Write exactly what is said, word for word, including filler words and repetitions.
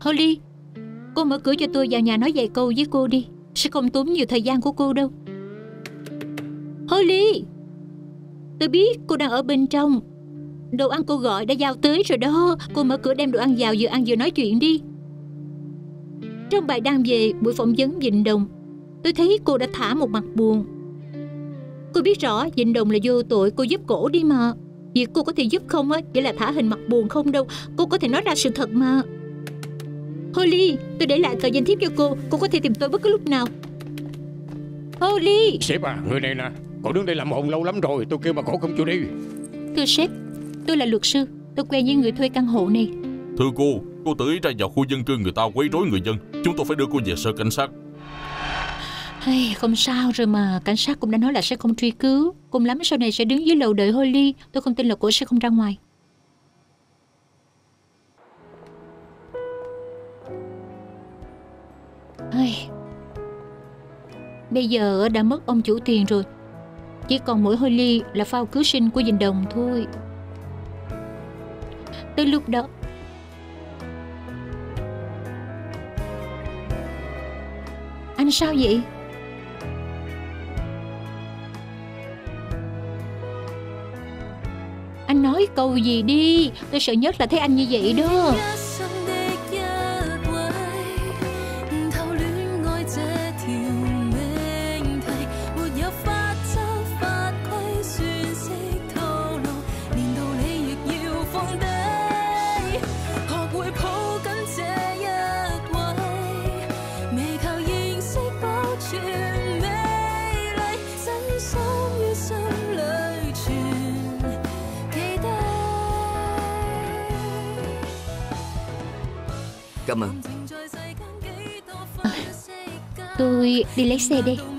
Holly, cô mở cửa cho tôi vào nhà nói vài câu với cô đi. Sẽ không tốn nhiều thời gian của cô đâu. Holly, tôi biết cô đang ở bên trong. Đồ ăn cô gọi đã giao tới rồi đó. Cô mở cửa đem đồ ăn vào, vừa ăn vừa nói chuyện đi. Trong bài đăng về buổi phỏng vấn Vịnh Đồng, tôi thấy cô đã thả một mặt buồn. Cô biết rõ Vịnh Đồng là vô tội, cô giúp cổ đi mà. Việc cô có thể giúp không á chỉ là thả hình mặt buồn không đâu. Cô có thể nói ra sự thật mà. Holly, tôi để lại tờ danh thiếp cho cô. Cô có thể tìm tôi bất cứ lúc nào. Holly. Sếp à, người này nè, cổ đứng đây làm ồn lâu lắm rồi. Tôi kêu mà cổ không chịu đi. Thưa sếp, tôi là luật sư. Tôi quen với người thuê căn hộ này. Thưa cô, cô tự ý ra vào khu dân cư người ta quấy rối người dân. Chúng tôi phải đưa cô về sở cảnh sát. Hey, không sao rồi mà. Cảnh sát cũng đã nói là sẽ không truy cứu. Cùng lắm sau này sẽ đứng dưới lầu đợi Holly. Tôi không tin là cô sẽ không ra ngoài. Hey. Bây giờ đã mất ông chủ tiền rồi. Chỉ còn mỗi Holly là phao cứu sinh của Vịnh Đồng thôi. Tới lúc đó anh sao vậy? Anh nói câu gì đi. Tôi sợ nhất là thấy anh như vậy đó. Cảm ơn. À, tôi đi lấy xe đây.